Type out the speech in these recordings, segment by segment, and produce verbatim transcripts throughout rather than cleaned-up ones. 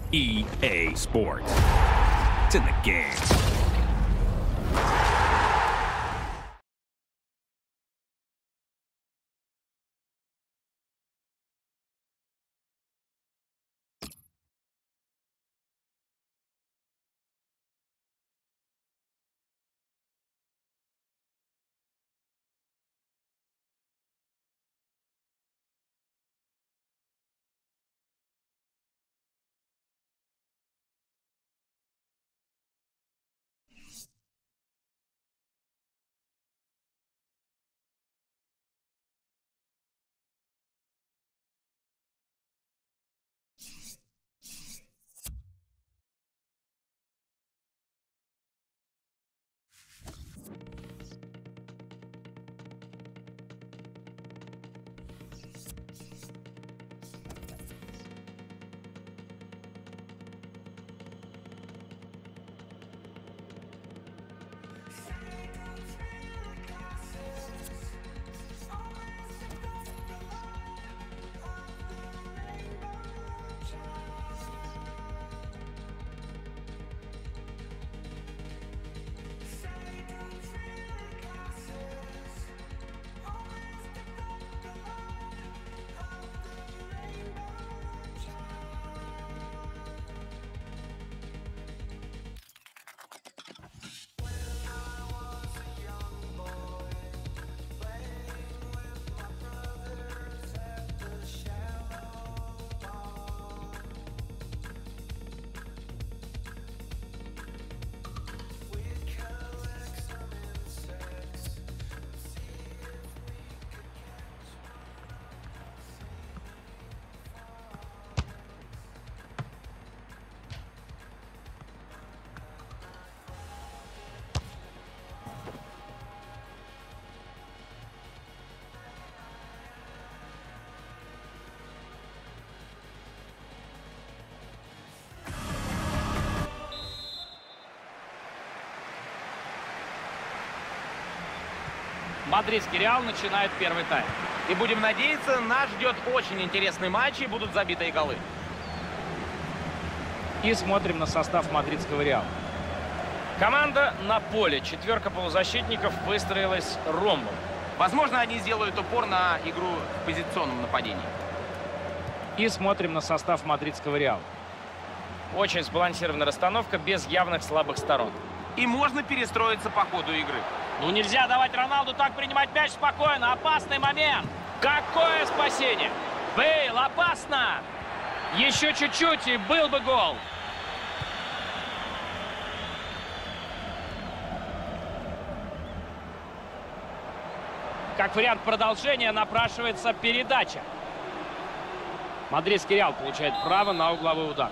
E A Sports. It's in the game. Мадридский Реал начинает первый тайм. И будем надеяться, нас ждет очень интересный матч и будут забитые голы. И смотрим на состав мадридского Реала. Команда на поле. Четверка полузащитников выстроилась ромбом. Возможно, они сделают упор на игру в позиционном нападении. И смотрим на состав мадридского Реала. Очень сбалансированная расстановка, без явных слабых сторон. И можно перестроиться по ходу игры. Ну нельзя давать Роналду так принимать мяч спокойно. Опасный момент. Какое спасение. Бейл, опасно. Еще чуть-чуть и был бы гол. Как вариант продолжения напрашивается передача. Мадридский Реал получает право на угловой удар.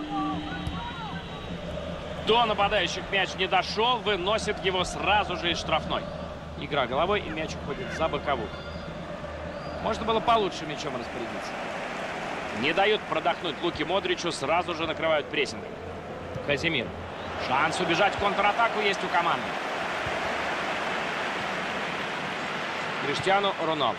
До нападающих мяч не дошел, выносит его сразу же из штрафной. Игра головой, и мяч уходит за боковую. Можно было получше мячом распорядиться. Не дают продохнуть Луке Модричу, сразу же накрывают прессингом. Казимир. Шанс убежать в контратаку есть у команды. Криштиану Роналду.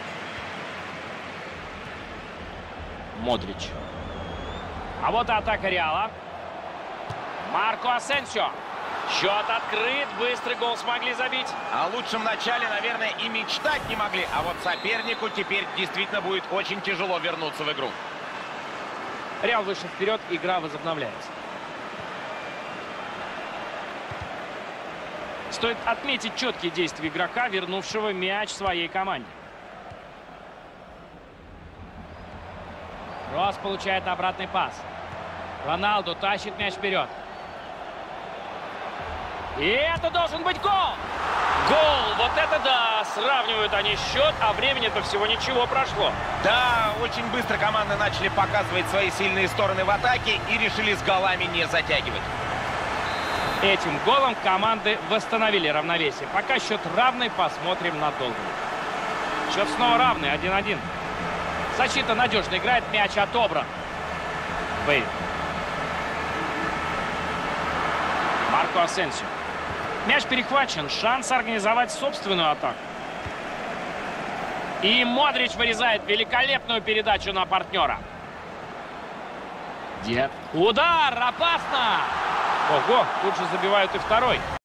Модрич. А вот и атака Реала. Марко Асенсио. Счет открыт. Быстрый гол смогли забить. О лучшем начале, наверное, и мечтать не могли. А вот сопернику теперь действительно будет очень тяжело вернуться в игру. Реал вышел вперед. Игра возобновляется. Стоит отметить четкие действия игрока, вернувшего мяч своей команде. Кросс получает обратный пас. Роналду тащит мяч вперед. И это должен быть гол! Гол! Вот это да! Сравнивают они счет, а времени-то всего ничего прошло. Да, очень быстро команды начали показывать свои сильные стороны в атаке и решили с голами не затягивать. Этим голом команды восстановили равновесие. Пока счет равный, посмотрим на долгую. Счет снова равный, один-один. Защита надежно играет, мяч отобран. Бейл. Марко Асенсио. Мяч перехвачен, шанс организовать собственную атаку. И Модрич вырезает великолепную передачу на партнера. Дед. Удар! Опасно! Ого, тут же забивают и второй.